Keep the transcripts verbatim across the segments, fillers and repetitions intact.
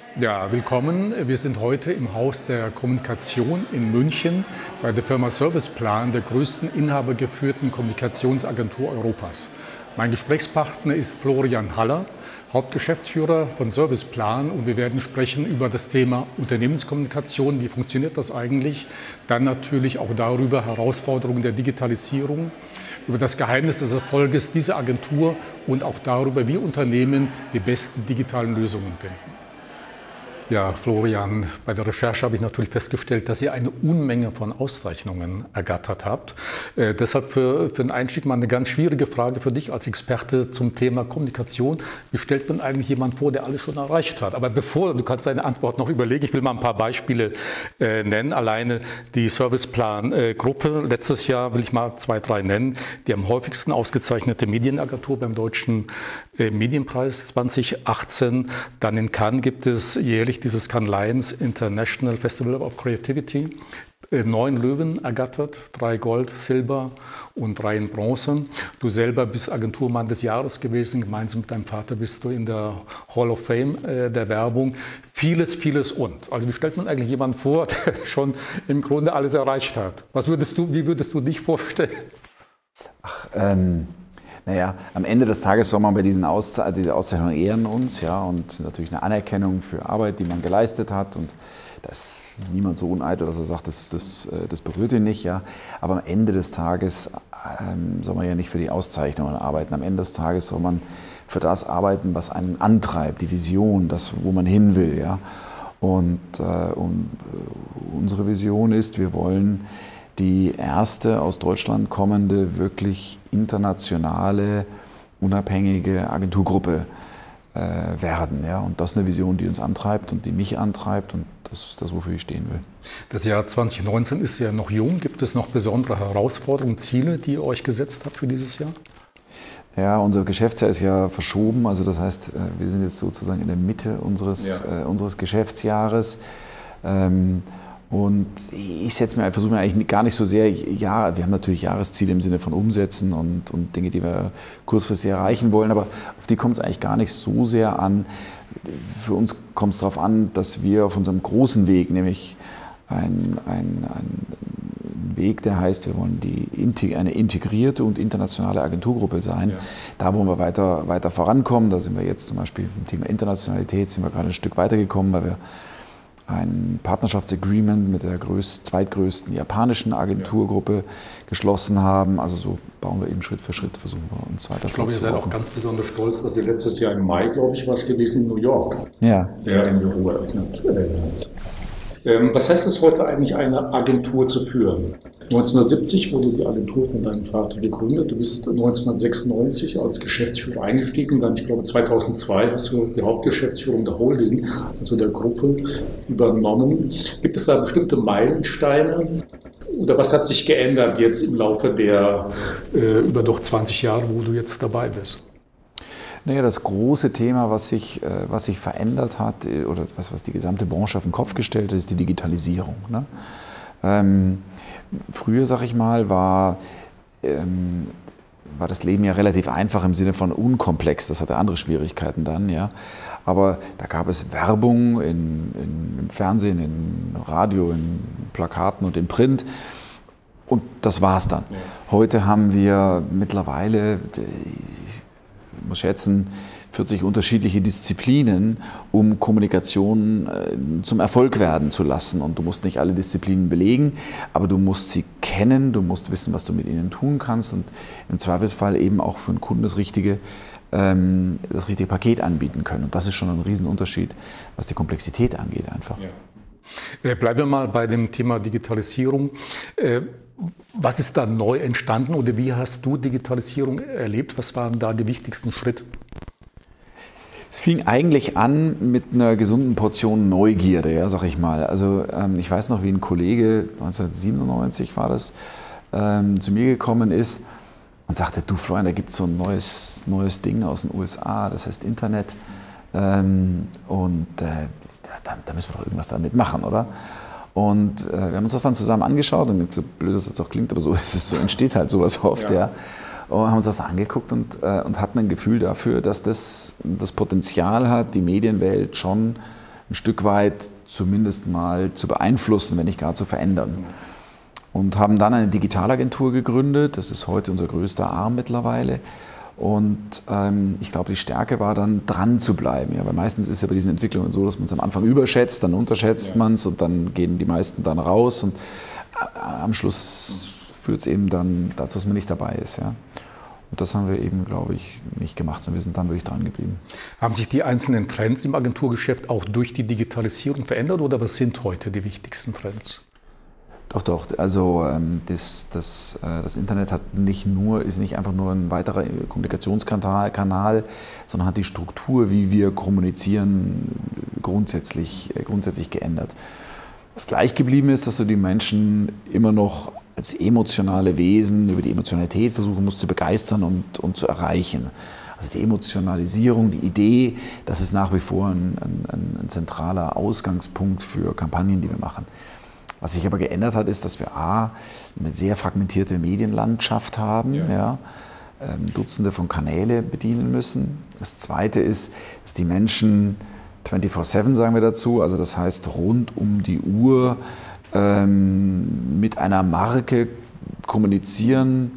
Ja, willkommen. Wir sind heute im Haus der Kommunikation in München bei der Firma Serviceplan, der größten inhabergeführten Kommunikationsagentur Europas. Mein Gesprächspartner ist Florian Haller, Hauptgeschäftsführer von Serviceplan, und wir werden sprechen über das Thema Unternehmenskommunikation. Wie funktioniert das eigentlich? Dann natürlich auch darüber Herausforderungen der Digitalisierung, über das Geheimnis des Erfolges dieser Agentur und auch darüber, wie Unternehmen die besten digitalen Lösungen finden. Ja, Florian, bei der Recherche habe ich natürlich festgestellt, dass ihr eine Unmenge von Auszeichnungen ergattert habt. Äh, deshalb für, für den Einstieg mal eine ganz schwierige Frage für dich als Experte zum Thema Kommunikation. Wie stellt man eigentlich jemanden vor, der alles schon erreicht hat? Aber bevor, du kannst deine Antwort noch überlegen, ich will mal ein paar Beispiele äh, nennen. Alleine die Serviceplan-Gruppe, äh, letztes Jahr will ich mal zwei, drei nennen, die am häufigsten ausgezeichnete Medienagentur beim Deutschen äh, Medienpreis zwanzig achtzehn. Dann in Cannes gibt es jährlich dieses Cannes Lions International Festival of Creativity. Neun Löwen ergattert, drei Gold, Silber und drei in Bronze. Du selber bist Agenturmann des Jahres gewesen. Gemeinsam mit deinem Vater bist du in der Hall of Fame äh, der Werbung. Vieles, vieles und. Also wie stellt man eigentlich jemanden vor, der schon im Grunde alles erreicht hat? Was würdest du, wie würdest du dich vorstellen? Ach, ähm... Naja, am Ende des Tages soll man bei diesen Ausze diese Auszeichnungen ehren uns, ja, und natürlich eine Anerkennung für Arbeit, die man geleistet hat. Und da ist niemand so uneitel, dass er sagt, das, das, das berührt ihn nicht, ja. Aber am Ende des Tages ähm, soll man ja nicht für die Auszeichnungen arbeiten. Am Ende des Tages soll man für das arbeiten, was einen antreibt, die Vision, das, wo man hin will, ja. Und, äh, und unsere Vision ist, wir wollen die erste aus Deutschland kommende, wirklich internationale, unabhängige Agenturgruppe äh, werden. Ja? Und das ist eine Vision, die uns antreibt und die mich antreibt, und das ist das, wofür ich stehen will. Das Jahr zwanzig neunzehn ist ja noch jung. Gibt es noch besondere Herausforderungen, Ziele, die ihr euch gesetzt habt für dieses Jahr? Ja, unser Geschäftsjahr ist ja verschoben. Also das heißt, wir sind jetzt sozusagen in der Mitte unseres, ja. äh, unseres Geschäftsjahres. Ähm, Und ich setze mir, versuche mir eigentlich gar nicht so sehr, ja, wir haben natürlich Jahresziele im Sinne von Umsätzen und, und Dinge, die wir kurzfristig erreichen wollen, aber auf die kommt es eigentlich gar nicht so sehr an. Für uns kommt es darauf an, dass wir auf unserem großen Weg, nämlich ein, ein, ein Weg, der heißt, wir wollen die, eine integrierte und internationale Agenturgruppe sein. Ja. Da wollen wir weiter, weiter vorankommen. Da sind wir jetzt zum Beispiel im Thema Internationalität sind wir gerade ein Stück weitergekommen, weil wir ein Partnerschaftsagreement mit der größt, zweitgrößten japanischen Agenturgruppe ja. geschlossen haben. Also so bauen wir eben Schritt für Schritt, versuchen wir uns weiter vorzubauen. Ich glaube, ihr seid auch ganz besonders stolz, dass ihr letztes Jahr im Mai, glaube ich, war es gewesen, in New York ja. Ja, ein Büro eröffnet habt. Ähm, was heißt es heute eigentlich, eine Agentur zu führen? neunzehnhundertsiebzig wurde die Agentur von deinem Vater gegründet. Du bist neunzehnhundertsechsundneunzig als Geschäftsführer eingestiegen. Dann, ich glaube, zweitausendzwei hast du die Hauptgeschäftsführung der Holding, also der Gruppe, übernommen. Gibt es da bestimmte Meilensteine? Oder was hat sich geändert jetzt im Laufe der äh, über doch zwanzig Jahre, wo du jetzt dabei bist? Naja, das große Thema, was sich, was sich verändert hat oder was, was die gesamte Branche auf den Kopf gestellt hat, ist die Digitalisierung. Ne? Ähm, früher, sag ich mal, war, ähm, war das Leben ja relativ einfach im Sinne von unkomplex. Das hatte andere Schwierigkeiten dann, ja. Aber da gab es Werbung in, in, im Fernsehen, in Radio, in Plakaten und in Print. Und das war's dann. Ja. Heute haben wir mittlerweile, ich muss schätzen, vierzig unterschiedliche Disziplinen, um Kommunikation äh, zum Erfolg werden zu lassen. Und du musst nicht alle Disziplinen belegen, aber du musst sie kennen, du musst wissen, was du mit ihnen tun kannst und im Zweifelsfall eben auch für den Kunden das richtige, ähm, das richtige Paket anbieten können. Und das ist schon ein Riesenunterschied, was die Komplexität angeht einfach. Ja. Bleiben wir mal bei dem Thema Digitalisierung. Was ist da neu entstanden oder wie hast du Digitalisierung erlebt? Was waren da die wichtigsten Schritte? Es fing eigentlich an mit einer gesunden Portion Neugierde, ja, sag ich mal. Also ähm, ich weiß noch, wie ein Kollege, neunzehnhundertsiebenundneunzig war das, ähm, zu mir gekommen ist und sagte, du Florian, da gibt es so ein neues, neues Ding aus den U S A, das heißt Internet. Ähm, und äh, da, da müssen wir doch irgendwas damit machen, oder? Und äh, wir haben uns das dann zusammen angeschaut und so blöd das jetzt auch klingt, aber so ist es, so entsteht halt sowas oft, ja. ja. Und haben uns das angeguckt und, äh, und hatten ein Gefühl dafür, dass das das Potenzial hat, die Medienwelt schon ein Stück weit zumindest mal zu beeinflussen, wenn nicht gar zu verändern. Und haben dann eine Digitalagentur gegründet, das ist heute unser größter Arm mittlerweile. Und ähm, ich glaube, die Stärke war dann, dran zu bleiben. Ja, weil meistens ist es ja bei diesen Entwicklungen so, dass man es am Anfang überschätzt, dann unterschätzt ja. man es und dann gehen die meisten dann raus. Und am Schluss führt es eben dann dazu, dass man nicht dabei ist. Ja. Und das haben wir eben, glaube ich, nicht gemacht, sondern wir sind dann wirklich dran geblieben. Haben sich die einzelnen Trends im Agenturgeschäft auch durch die Digitalisierung verändert oder was sind heute die wichtigsten Trends? Doch, doch. Also das, das, das Internet hat nicht nur, ist nicht einfach nur ein weiterer Kommunikationskanal, Kanal, sondern hat die Struktur, wie wir kommunizieren, grundsätzlich, grundsätzlich geändert. Was gleich geblieben ist, dass du die Menschen immer noch als emotionale Wesen über die Emotionalität versuchen musst zu begeistern und, und zu erreichen. Also die Emotionalisierung, die Idee, das ist nach wie vor ein, ein, ein zentraler Ausgangspunkt für Kampagnen, die wir machen. Was sich aber geändert hat, ist, dass wir a. eine sehr fragmentierte Medienlandschaft haben, ja. Ja, ähm, Dutzende von Kanäle bedienen müssen. Das Zweite ist, dass die Menschen vierundzwanzig sieben sagen wir dazu, also das heißt rund um die Uhr ähm, mit einer Marke kommunizieren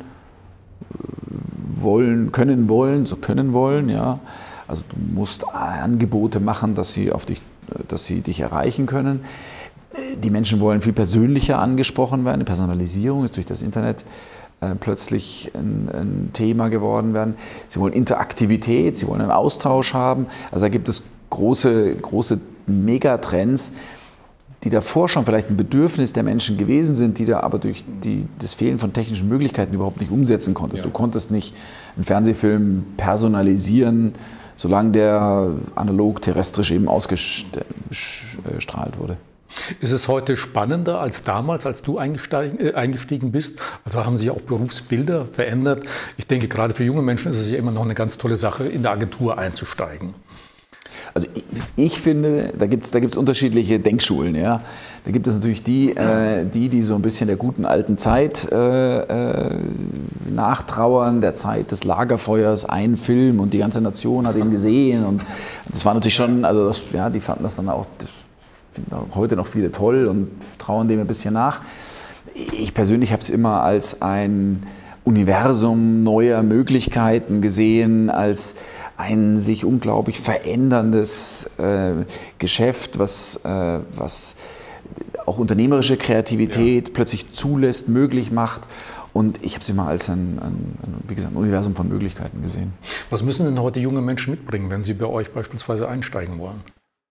wollen, können wollen, so können wollen. Ja. Also du musst Angebote machen, dass sie, auf dich, dass sie dich erreichen können. Die Menschen wollen viel persönlicher angesprochen werden. Die Personalisierung ist durch das Internet äh, plötzlich ein, ein Thema geworden werden. Sie wollen Interaktivität, sie wollen einen Austausch haben. Also da gibt es große, große Megatrends, die davor schon vielleicht ein Bedürfnis der Menschen gewesen sind, die da aber durch die, das Fehlen von technischen Möglichkeiten überhaupt nicht umsetzen konntest. Ja. Du konntest nicht einen Fernsehfilm personalisieren, solange der analog terrestrisch eben ausgestrahlt wurde. Ist es heute spannender als damals, als du eingestiegen, äh, eingestiegen bist? Also haben sich auch Berufsbilder verändert? Ich denke, gerade für junge Menschen ist es ja immer noch eine ganz tolle Sache, in der Agentur einzusteigen. Also ich, ich finde, da gibt es da gibt's unterschiedliche Denkschulen. Ja. Da gibt es natürlich die, äh, die, die so ein bisschen der guten alten Zeit äh, äh, nachtrauern, der Zeit des Lagerfeuers, ein Film und die ganze Nation hat ihn gesehen. Und das war natürlich schon, also das, ja, die fanden das dann auch, das finden auch heute noch viele toll und trauern dem ein bisschen nach. Ich persönlich habe es immer als ein Universum neuer Möglichkeiten gesehen, als ein sich unglaublich veränderndes äh, Geschäft, was, äh, was auch unternehmerische Kreativität ja. plötzlich zulässt, möglich macht. Und ich habe es immer als ein, ein, ein, wie gesagt, ein Universum von Möglichkeiten gesehen. Was müssen denn heute junge Menschen mitbringen, wenn sie bei euch beispielsweise einsteigen wollen?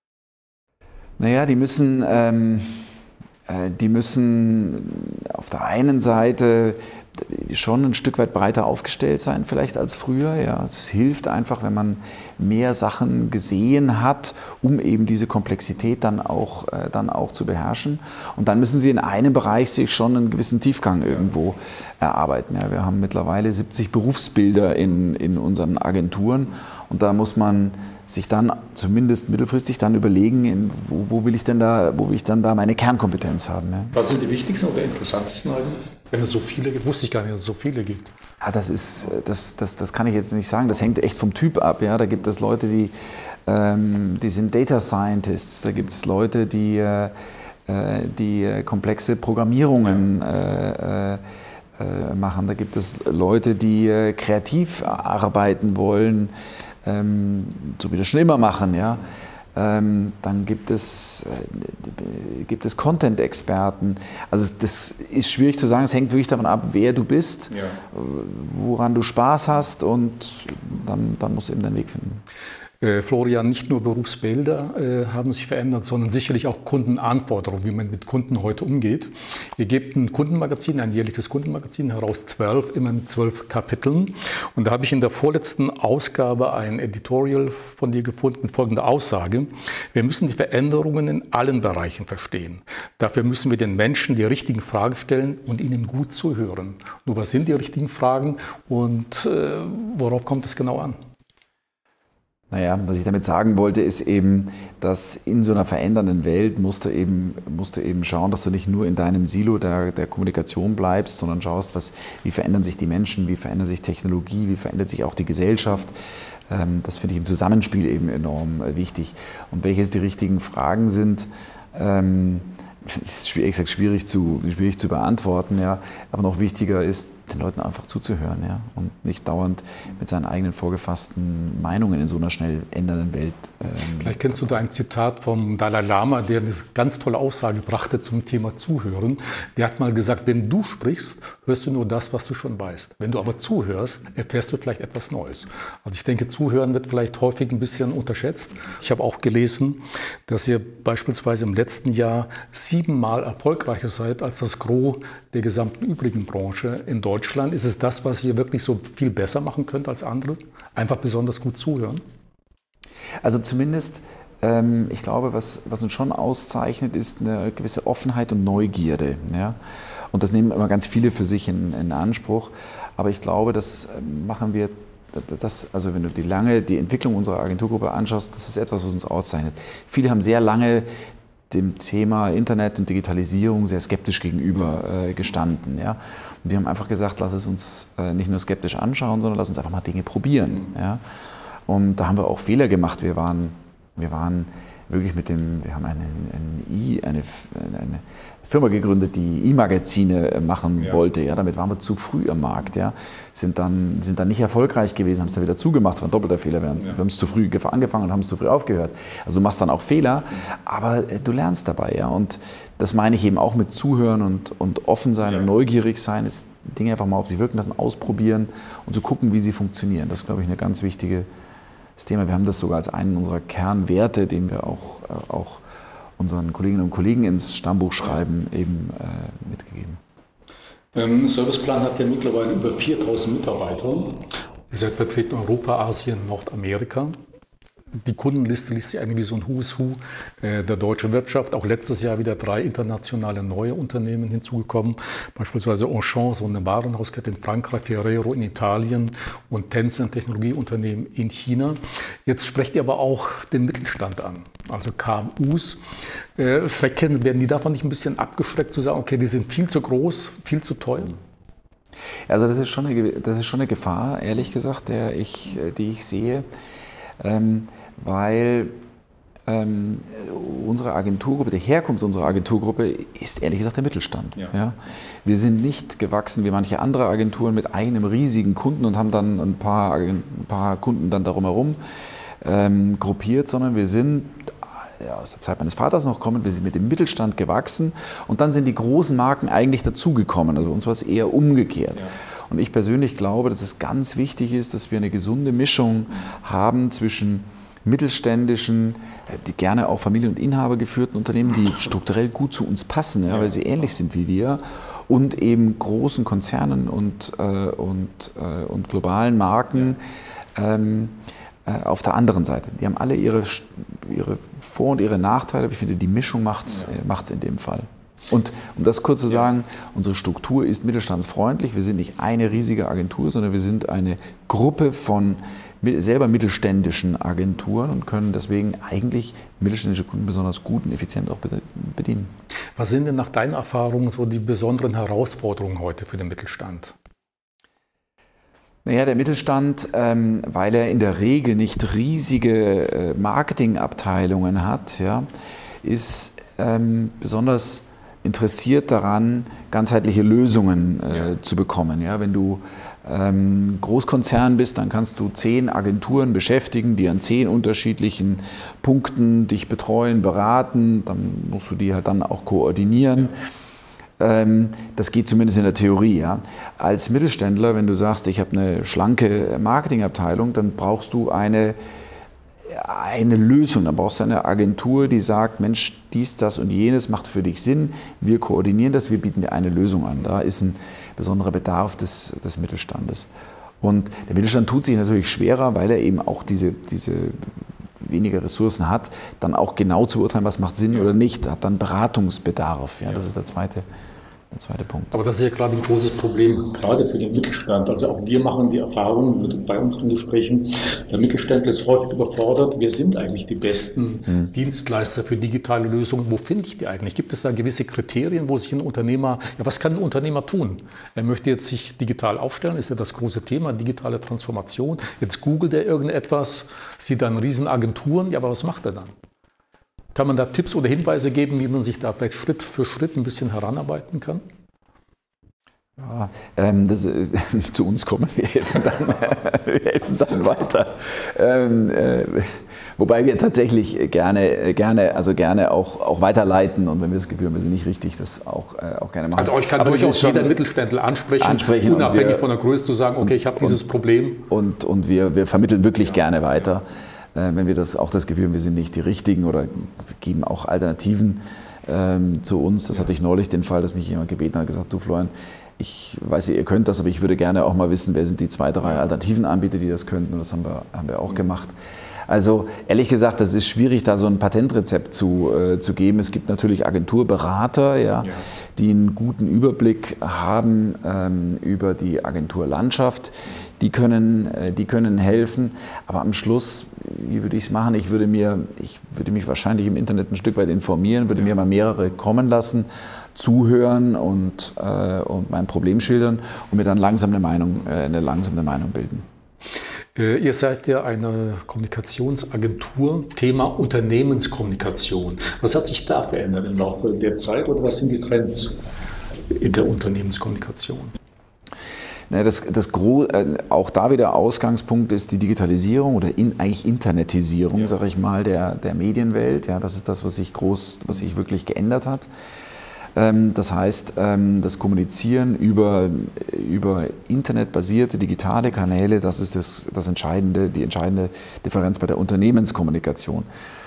Naja, die müssen, ähm, äh, die müssen auf der einen Seite schon ein Stück weit breiter aufgestellt sein, vielleicht als früher. Ja, es hilft einfach, wenn man mehr Sachen gesehen hat, um eben diese Komplexität dann auch, äh, dann auch zu beherrschen. Und dann müssen sie in einem Bereich sich schon einen gewissen Tiefgang irgendwo erarbeiten. Ja, wir haben mittlerweile siebzig Berufsbilder in, in unseren Agenturen und da muss man sich dann zumindest mittelfristig dann überlegen, in, wo, wo, will ich denn da, wo will ich dann da meine Kernkompetenz haben. Ja. Was sind die wichtigsten oder interessantesten eigentlich? Wenn es so viele gibt, wusste ich gar nicht, dass es so viele gibt. Ja, das ist, das, das, das kann ich jetzt nicht sagen. Das hängt echt vom Typ ab. Ja. Da gibt es Leute, die, ähm, die sind Data Scientists. Da gibt es Leute, die, äh, die komplexe Programmierungen äh, äh, machen. Da gibt es Leute, die äh, kreativ arbeiten wollen, ähm, so wie das schon immer machen. Ja. Ähm, dann gibt es, äh, gibt es Content-Experten. Also das ist schwierig zu sagen, es hängt wirklich davon ab, wer du bist, ja. woran du Spaß hast und dann, dann musst du eben deinen Weg finden. Äh, Florian, nicht nur Berufsbilder äh, haben sich verändert, sondern sicherlich auch Kundenanforderungen, wie man mit Kunden heute umgeht. Ihr gebt ein Kundenmagazin, ein jährliches Kundenmagazin heraus, zwölf, immer mit zwölf Kapiteln. Und da habe ich in der vorletzten Ausgabe ein Editorial von dir gefunden mit folgender Aussage. Wir müssen die Veränderungen in allen Bereichen verstehen. Dafür müssen wir den Menschen die richtigen Fragen stellen und ihnen gut zuhören. Nur was sind die richtigen Fragen und äh, worauf kommt es genau an? Naja, was ich damit sagen wollte, ist eben, dass in so einer verändernden Welt musst du eben, musst du eben schauen, dass du nicht nur in deinem Silo der, der Kommunikation bleibst, sondern schaust, was, wie verändern sich die Menschen, wie verändert sich Technologie, wie verändert sich auch die Gesellschaft. Das finde ich im Zusammenspiel eben enorm wichtig. Und welches die richtigen Fragen sind, ähm, ist ehrlich gesagt schwierig zu, schwierig zu beantworten, ja. Aber noch wichtiger ist, den Leuten einfach zuzuhören, ja, und nicht dauernd mit seinen eigenen vorgefassten Meinungen in so einer schnell ändernden Welt. Ähm Vielleicht kennst du da ein Zitat vom Dalai Lama, der eine ganz tolle Aussage brachte zum Thema Zuhören. Der hat mal gesagt, wenn du sprichst, hörst du nur das, was du schon weißt. Wenn du aber zuhörst, erfährst du vielleicht etwas Neues. Also ich denke, Zuhören wird vielleicht häufig ein bisschen unterschätzt. Ich habe auch gelesen, dass ihr beispielsweise im letzten Jahr siebenmal erfolgreicher seid als das Gros der gesamten übrigen Branche in Deutschland. Ist es das, was ihr wirklich so viel besser machen könnt als andere? Einfach besonders gut zuhören? Also zumindest, ähm, ich glaube, was, was uns schon auszeichnet, ist eine gewisse Offenheit und Neugierde. Ja? Und das nehmen immer ganz viele für sich in, in Anspruch. Aber ich glaube, das machen wir, das, also wenn du die lange, die Entwicklung unserer Agenturgruppe anschaust, das ist etwas, was uns auszeichnet. Viele haben sehr lange dem Thema Internet und Digitalisierung sehr skeptisch gegenüber äh, gestanden. Ja? Und wir haben einfach gesagt, lass es uns äh, nicht nur skeptisch anschauen, sondern lass uns einfach mal Dinge probieren. Ja? Und da haben wir auch Fehler gemacht. Wir waren, wir waren wirklich mit dem, wir haben eine, eine, eine, eine Firma gegründet, die E-Magazine machen ja. wollte. Ja? Damit waren wir zu früh am Markt. Ja? Sind, dann, sind dann nicht erfolgreich gewesen, haben es dann wieder zugemacht. Das war ein doppelter Fehler. Wir, ja. wir haben es zu früh angefangen und haben es zu früh aufgehört. Also du machst dann auch Fehler, aber du lernst dabei. Ja? Und das meine ich eben auch mit Zuhören und, und offen sein ja. und neugierig sein, ist Dinge einfach mal auf sich wirken lassen, ausprobieren und zu gucken, wie sie funktionieren. Das ist, glaube ich, eine ganz wichtige Thema. Wir haben das sogar als einen unserer Kernwerte, den wir auch, äh, auch unseren Kolleginnen und Kollegen ins Stammbuch schreiben, eben äh, mitgegeben. Ähm, Serviceplan hat ja mittlerweile über viertausend Mitarbeiter. Ihr seid vertreten in Europa, Asien, Nordamerika. Die Kundenliste liest sich eigentlich wie so ein Who's Who der deutschen Wirtschaft. Auch letztes Jahr wieder drei internationale neue Unternehmen hinzugekommen. Beispielsweise Auchan, so eine Warenhauskette in Frankreich, Ferrero in Italien und Tencent, Technologieunternehmen in China. Jetzt sprecht ihr aber auch den Mittelstand an, also K M Us. Äh, schrecken, werden die davon nicht ein bisschen abgeschreckt zu sagen, okay, die sind viel zu groß, viel zu teuer? Also das ist schon eine, das ist schon eine Gefahr, ehrlich gesagt, der ich, die ich sehe. Ähm, weil ähm, unsere Agenturgruppe, die Herkunft unserer Agenturgruppe ist ehrlich gesagt der Mittelstand. Ja. Ja? Wir sind nicht gewachsen wie manche andere Agenturen mit einem riesigen Kunden und haben dann ein paar, ein paar Kunden dann darum herum ähm, gruppiert, sondern wir sind ja, aus der Zeit meines Vaters noch kommend, wir sind mit dem Mittelstand gewachsen und dann sind die großen Marken eigentlich dazugekommen. Also bei uns war es eher umgekehrt. Ja. Und ich persönlich glaube, dass es ganz wichtig ist, dass wir eine gesunde Mischung haben zwischen mittelständischen, die gerne auch Familien- und Inhaber geführten Unternehmen, die strukturell gut zu uns passen, ja, weil sie ähnlich sind wie wir, und eben großen Konzernen und, äh, und, äh, und globalen Marken ähm, äh, auf der anderen Seite. Die haben alle ihre, ihre Vor- und ihre Nachteile, aber ich finde, die Mischung macht es ja. in dem Fall. Und um das kurz zu sagen, unsere Struktur ist mittelstandsfreundlich. Wir sind nicht eine riesige Agentur, sondern wir sind eine Gruppe von selber mittelständischen Agenturen und können deswegen eigentlich mittelständische Kunden besonders gut und effizient auch bedienen. Was sind denn nach deinen Erfahrungen so die besonderen Herausforderungen heute für den Mittelstand? Naja, der Mittelstand, ähm, weil er in der Regel nicht riesige äh, Marketingabteilungen hat, ja, ist ähm, besonders interessiert daran, ganzheitliche Lösungen äh, ja. zu bekommen. Ja, wenn du ähm, Großkonzern bist, dann kannst du zehn Agenturen beschäftigen, die an zehn unterschiedlichen Punkten dich betreuen, beraten. Dann musst du die halt dann auch koordinieren. Ja. Ähm, das geht zumindest in der Theorie. Ja. Als Mittelständler, wenn du sagst, ich habe eine schlanke Marketingabteilung, dann brauchst du eine eine Lösung, dann brauchst du eine Agentur, die sagt, Mensch, dies, das und jenes macht für dich Sinn, wir koordinieren das, wir bieten dir eine Lösung an. Da ist ein besonderer Bedarf des, des Mittelstandes. Und der Mittelstand tut sich natürlich schwerer, weil er eben auch diese, diese weniger Ressourcen hat, dann auch genau zu urteilen, was macht Sinn ja. oder nicht, hat dann Beratungsbedarf. Ja, das ist der zweite, der zweite Punkt. Aber das ist ja gerade ein großes Problem, gerade für den Mittelstand. Also auch wir machen die Erfahrung bei unseren Gesprächen, der Mittelständler ist häufig überfordert. Wer sind eigentlich die besten hm. Dienstleister für digitale Lösungen? Wo finde ich die eigentlich? Gibt es da gewisse Kriterien, wo sich ein Unternehmer, ja, was kann ein Unternehmer tun? Er möchte jetzt sich digital aufstellen, ist ja das große Thema, digitale Transformation. Jetzt googelt er irgendetwas, sieht dann Riesenagenturen, ja, aber was macht er dann? Kann man da Tipps oder Hinweise geben, wie man sich da vielleicht Schritt für Schritt ein bisschen heranarbeiten kann? Ja, ähm, das, äh, zu uns kommen, wir helfen dann, wir helfen dann weiter. Ähm, äh, wobei wir tatsächlich gerne, gerne, also gerne auch, auch weiterleiten und wenn wir das Gefühl haben, wir sind nicht richtig, das auch, äh, auch gerne machen. Also euch kann durchaus jeder Mittelständler ansprechen, ansprechen unabhängig wir, von der Größe zu sagen, okay, ich habe dieses Problem. Und, und wir, wir vermitteln wirklich ja. gerne weiter. Wenn wir das auch das Gefühl haben, wir sind nicht die Richtigen oder geben auch Alternativen ähm, zu uns. Das hatte ich neulich den Fall, dass mich jemand gebeten hat, gesagt, du Florian, ich weiß, ihr könnt das, aber ich würde gerne auch mal wissen, wer sind die zwei, drei alternativen Anbieter, die das könnten. Und das haben wir, haben wir auch gemacht. Also ehrlich gesagt, das ist schwierig, da so ein Patentrezept zu, äh, zu geben. Es gibt natürlich Agenturberater, ja, ja. die einen guten Überblick haben ähm, über die Agenturlandschaft. Die können, äh, die können helfen. Aber am Schluss, wie würde ich es machen? Ich würde, mir, ich würde mich wahrscheinlich im Internet ein Stück weit informieren, würde ja. mir mal mehrere kommen lassen, zuhören und, äh, und mein Problem schildern und mir dann langsam eine Meinung, äh, eine langsame Meinung bilden. Ihr seid ja eine Kommunikationsagentur, Thema Unternehmenskommunikation. Was hat sich da verändert im Laufe der Zeit oder was sind die Trends in der Unternehmenskommunikation? Das, das Gro auch da wieder Ausgangspunkt ist die Digitalisierung oder in, eigentlich Internetisierung, ja. sage ich mal, der, der Medienwelt. Ja, das ist das, was sich groß, was sich wirklich geändert hat. Das heißt, das Kommunizieren über, über internetbasierte digitale Kanäle, das ist das, das entscheidende, die entscheidende Differenz bei der Unternehmenskommunikation.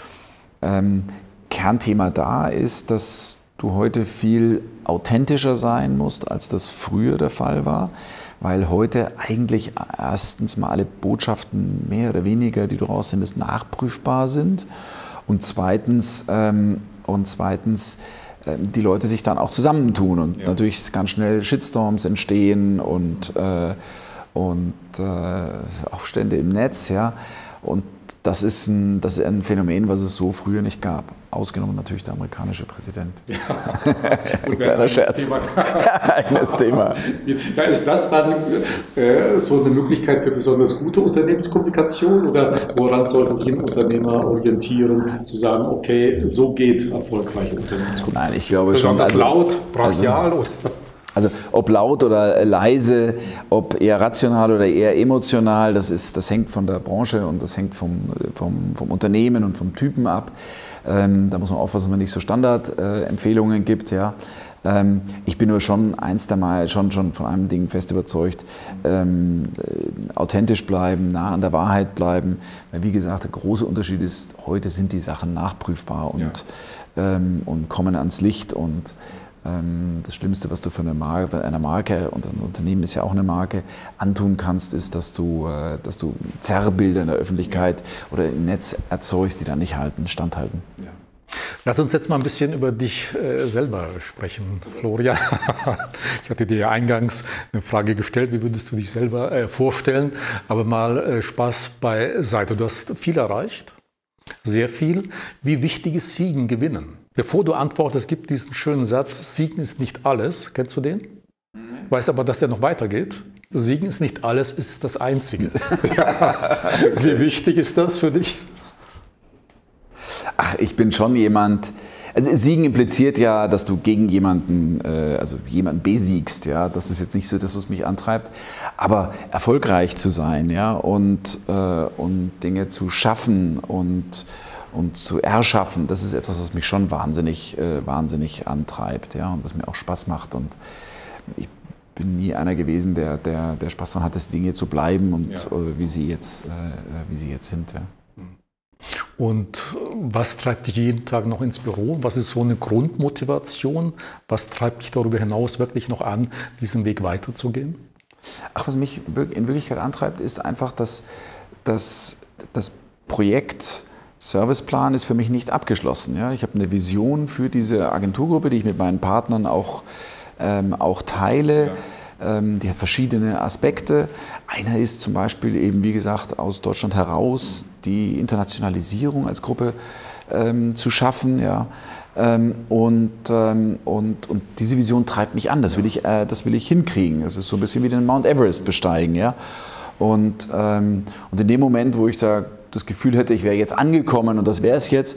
Ähm, Kernthema da ist, dass du heute viel authentischer sein musst, als das früher der Fall war, weil heute eigentlich erstens mal alle Botschaften mehr oder weniger, die du raussendest, nachprüfbar sind und zweitens, ähm, und zweitens die Leute sich dann auch zusammentun und ja. natürlich ganz schnell Shitstorms entstehen und, äh, und äh, Aufstände im Netz. Ja. Und das ist, ein, das ist ein Phänomen, was es so früher nicht gab. Ausgenommen natürlich der amerikanische Präsident. Ja. Ein kleiner Scherz. Thema. Eigenes Thema. Ja, ist das dann äh, so eine Möglichkeit für besonders gute Unternehmenskommunikation oder woran sollte sich ein Unternehmer orientieren, zu sagen, okay, so geht erfolgreiche Unternehmenskommunikation? Nein, ich glaube besonders schon. Also, laut, brachial also, oder? Also ob laut oder leise, ob eher rational oder eher emotional, das, ist, das hängt von der Branche und das hängt vom, vom, vom Unternehmen und vom Typen ab. Ähm, da muss man aufpassen, dass man nicht so Standardempfehlungen äh, gibt. Ja. Ähm, ich bin nur schon eins der Mal schon, schon von einem Ding fest überzeugt, ähm, äh, authentisch bleiben, nah an der Wahrheit bleiben. Weil wie gesagt, der große Unterschied ist, heute sind die Sachen nachprüfbar und, ja. ähm, und kommen ans Licht und das Schlimmste, was du für eine Marke, eine Marke und ein Unternehmen ist ja auch eine Marke, antun kannst, ist, dass du, dass du Zerrbilder in der Öffentlichkeit ja. oder im Netz erzeugst, die dann nicht halten, standhalten. Ja. Lass uns jetzt mal ein bisschen über dich äh, selber sprechen, Florian. Ich hatte dir ja eingangs eine Frage gestellt, wie würdest du dich selber äh, vorstellen? Aber mal äh, Spaß beiseite. Du hast viel erreicht, sehr viel. Wie wichtig ist Siegen gewinnen? Bevor du antwortest, gibt diesen schönen Satz, Siegen ist nicht alles. Kennst du den? Weißt aber, dass der noch weitergeht. Siegen ist nicht alles, ist das Einzige. Ja. Wie wichtig ist das für dich? Ach, ich bin schon jemand, also Siegen impliziert ja, dass du gegen jemanden, also jemanden besiegst, ja, das ist jetzt nicht so das, was mich antreibt, aber erfolgreich zu sein, ja, und, und Dinge zu schaffen und und zu erschaffen, das ist etwas, was mich schon wahnsinnig, äh, wahnsinnig antreibt, ja, und was mir auch Spaß macht. Und ich bin nie einer gewesen, der, der, der Spaß daran hat, dass Dinge zu bleiben und ja. äh, wie sie jetzt, äh, wie sie jetzt sind. Ja. Und was treibt dich jeden Tag noch ins Büro? Was ist so eine Grundmotivation? Was treibt dich darüber hinaus wirklich noch an, diesen Weg weiterzugehen? Ach, was mich in Wirklichkeit antreibt, ist einfach, dass, dass das Projekt Serviceplan ist für mich nicht abgeschlossen. Ja. Ich habe eine Vision für diese Agenturgruppe, die ich mit meinen Partnern auch ähm, auch teile. Ja. Ähm, die hat verschiedene Aspekte. Einer ist zum Beispiel eben, wie gesagt, aus Deutschland heraus die Internationalisierung als Gruppe ähm, zu schaffen. Ja. Ähm, und, ähm, und, und diese Vision treibt mich an. Das will ich, äh, das will ich hinkriegen. Das ist so ein bisschen wie den Mount Everest besteigen. Ja. Und, ähm, und in dem Moment, wo ich da das Gefühl hätte, ich wäre jetzt angekommen und das wäre es jetzt,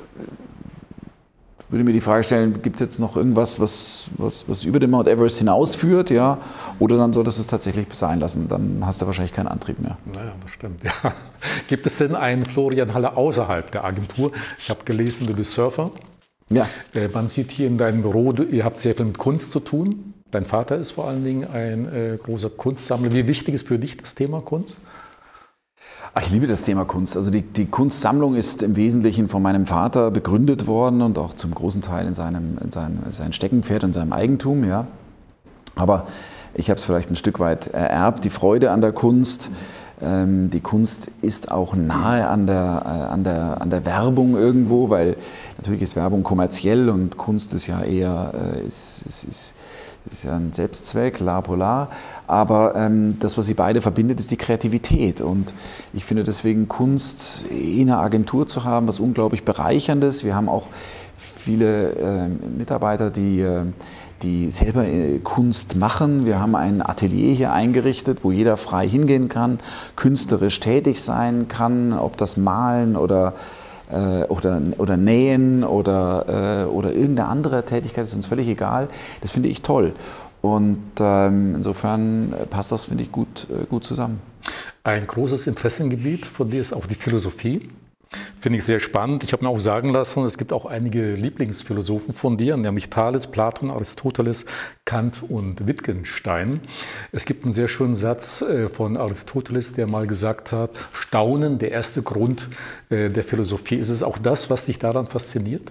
würde mir die Frage stellen, gibt es jetzt noch irgendwas, was, was, was über den Mount Everest hinausführt, ja? Oder dann solltest du es tatsächlich sein lassen, dann hast du wahrscheinlich keinen Antrieb mehr. Naja, das stimmt, ja. Gibt es denn einen Florian Haller außerhalb der Agentur? Ich habe gelesen, du bist Surfer. Ja. Äh, man sieht hier in deinem Büro, du, ihr habt sehr viel mit Kunst zu tun. Dein Vater ist vor allen Dingen ein äh, großer Kunstsammler. Wie wichtig ist für dich das Thema Kunst? Ach, ich liebe das Thema Kunst. Also die, die Kunstsammlung ist im Wesentlichen von meinem Vater begründet worden und auch zum großen Teil in seinem, in seinem, sein Steckenpferd und seinem Eigentum. Ja. Aber ich habe es vielleicht ein Stück weit ererbt, die Freude an der Kunst. Ähm, die Kunst ist auch nahe an der, äh, an, der, an der Werbung irgendwo, weil natürlich ist Werbung kommerziell und Kunst ist ja eher äh, ist, ist, ist, ist ja ein Selbstzweck, la polar. Aber ähm, das, was sie beide verbindet, ist die Kreativität. Und ich finde deswegen Kunst in einer Agentur zu haben, was unglaublich Bereicherndes. Wir haben auch viele äh, Mitarbeiter, die, äh, die selber äh, Kunst machen. Wir haben ein Atelier hier eingerichtet, wo jeder frei hingehen kann, künstlerisch tätig sein kann, ob das Malen oder Oder, oder nähen oder, äh, oder irgendeine andere Tätigkeit, ist uns völlig egal. Das finde ich toll. Und ähm, insofern passt das, finde ich, gut, äh, gut zusammen. Ein großes Interessengebiet von dir ist auch die Philosophie. Finde ich sehr spannend. Ich habe mir auch sagen lassen, es gibt auch einige Lieblingsphilosophen von dir, nämlich Thales, Platon, Aristoteles, Kant und Wittgenstein. Es gibt einen sehr schönen Satz von Aristoteles, der mal gesagt hat, Staunen, der erste Grund der Philosophie. Ist es auch das, was dich daran fasziniert?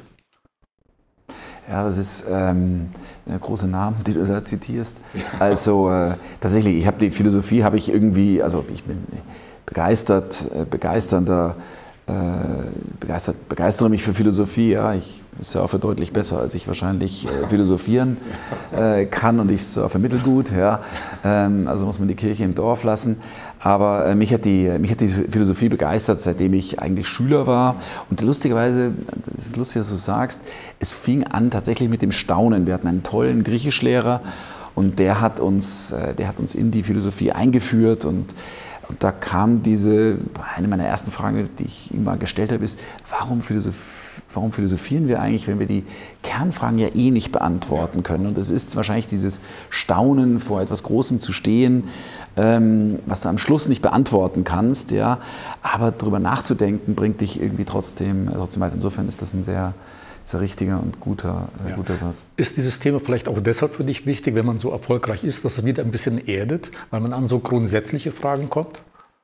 Ja, das ist ähm, eine große Name, die du da zitierst. Also äh, tatsächlich, ich habe die Philosophie, habe ich irgendwie, also ich bin begeistert, äh, begeisternder Begeistert, begeistere mich für Philosophie. Ja. Ich surfe deutlich besser, als ich wahrscheinlich äh, philosophieren äh, kann und ich surfe mittelgut. Ja. Ähm, also muss man die Kirche im Dorf lassen. Aber äh, mich, hat die, mich hat die Philosophie begeistert, seitdem ich eigentlich Schüler war. Und lustigerweise, es ist lustig, dass du es sagst, es fing an tatsächlich mit dem Staunen. Wir hatten einen tollen Griechischlehrer und der hat uns, äh, der hat uns in die Philosophie eingeführt und Und da kam diese, eine meiner ersten Fragen, die ich ihm mal gestellt habe, ist, warum, philosoph, warum philosophieren wir eigentlich, wenn wir die Kernfragen ja eh nicht beantworten können? Und es ist wahrscheinlich dieses Staunen, vor etwas Großem zu stehen, ähm, was du am Schluss nicht beantworten kannst, ja, aber darüber nachzudenken, bringt dich irgendwie trotzdem, trotzdem weiter. Insofern ist das ein sehr, sehr richtiger und guter, äh, ja. guter Satz. Ist dieses Thema vielleicht auch deshalb für dich wichtig, wenn man so erfolgreich ist, dass es wieder ein bisschen erdet, weil man an so grundsätzliche Fragen kommt?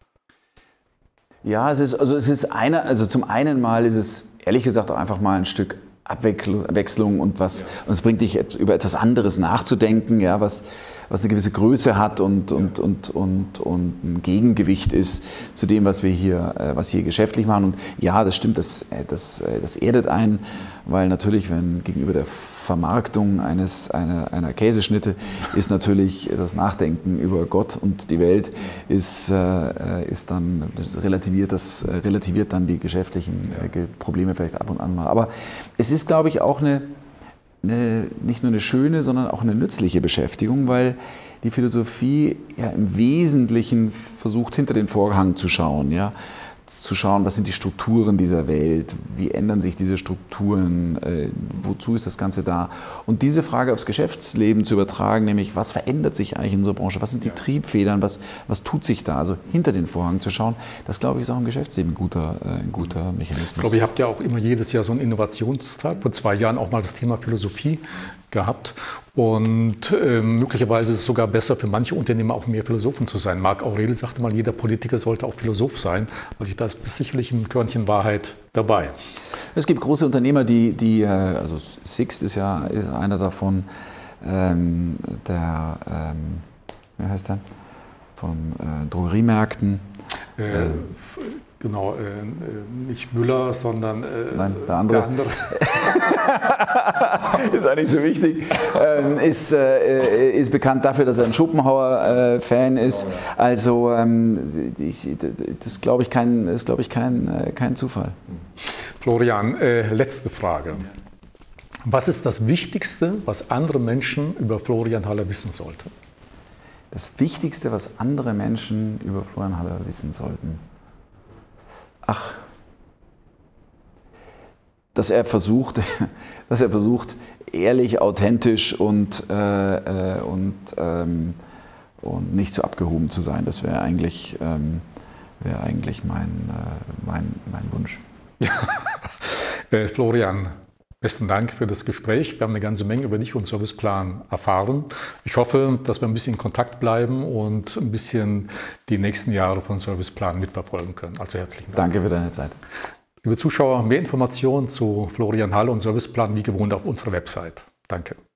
Ja, es ist, also es ist eine, also zum einen mal ist es ehrlich gesagt auch einfach mal ein Stück Abwechslung und was, ja. und es bringt dich über etwas anderes nachzudenken, ja, was, was eine gewisse Größe hat und, und, ja. und, und, und ein Gegengewicht ist zu dem, was wir hier, was hier geschäftlich machen. Und ja, das stimmt, das, das, das erdet einen, weil natürlich, wenn gegenüber der Vermarktung eines, einer, einer Käseschnitte ist natürlich das Nachdenken über Gott und die Welt ist, äh, ist dann relativiert, das relativiert dann die geschäftlichen äh, Probleme vielleicht ab und an mal. Aber es ist, glaube ich, auch eine, eine, nicht nur eine schöne, sondern auch eine nützliche Beschäftigung, weil die Philosophie ja im Wesentlichen versucht, hinter den Vorhang zu schauen, ja. Zu schauen, was sind die Strukturen dieser Welt, wie ändern sich diese Strukturen, äh, wozu ist das Ganze da? Und diese Frage aufs Geschäftsleben zu übertragen, nämlich was verändert sich eigentlich in unserer Branche, was sind die Triebfedern, was, was tut sich da? Also hinter den Vorhang zu schauen, das glaube ich ist auch im Geschäftsleben ein guter, äh, ein guter Mechanismus. Ich glaube, ihr habt ja auch immer jedes Jahr so einen Innovationstag, vor zwei Jahren auch mal das Thema Philosophie gehabt. Und äh, möglicherweise ist es sogar besser für manche Unternehmer auch mehr Philosophen zu sein. Marc Aurel sagte mal, jeder Politiker sollte auch Philosoph sein. Also da ist sicherlich ein Körnchen Wahrheit dabei. Es gibt große Unternehmer, die, die also Sixt ist ja ist einer davon, ähm, der, ähm, wie heißt der, von äh, Drogeriemärkten. Äh, Genau, äh, nicht Müller, sondern äh, Nein, der andere. Der andere. Ist auch nicht so wichtig. Ähm, ist, äh, ist bekannt dafür, dass er ein Schopenhauer-Fan äh, ist. Also ähm, ich, das glaube ich kein, ist, glaube ich, kein, kein Zufall. Florian, äh, letzte Frage. Was ist das Wichtigste, was andere Menschen über Florian Haller wissen sollten? Das Wichtigste, was andere Menschen über Florian Haller wissen sollten? Ach, dass er versucht, dass er versucht, ehrlich, authentisch und, äh, und, ähm, und nicht so abgehoben zu sein. Das wäre eigentlich, ähm, wäre eigentlich mein, äh, mein, mein Wunsch. Ja. äh, Florian, besten Dank für das Gespräch. Wir haben eine ganze Menge über dich und Serviceplan erfahren. Ich hoffe, dass wir ein bisschen in Kontakt bleiben und ein bisschen die nächsten Jahre von Serviceplan mitverfolgen können. Also herzlichen Dank. Danke für deine Zeit. Liebe Zuschauer, mehr Informationen zu Florian Haller und Serviceplan wie gewohnt auf unserer Website. Danke.